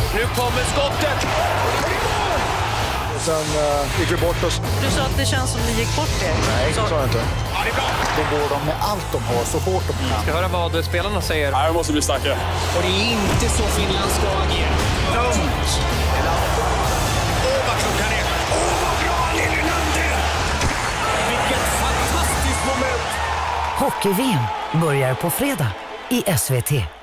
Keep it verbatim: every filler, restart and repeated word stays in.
Nu kommer skottet! Sen uh, gick vi bort oss. Du sa att det känns som ni gick bort er. Nej, så sa jag inte. Ja, det är bra. Då går de med allt de har så hårt de kan. Ska höra vad spelarna säger. Nej, jag måste bli starkare. Och det är inte så Finland ska agera. Dumt! Åh, vad klockan är! Åh, vad bra Lillenander! Vilket fantastiskt moment! Hockey-V M börjar på fredag i S V T.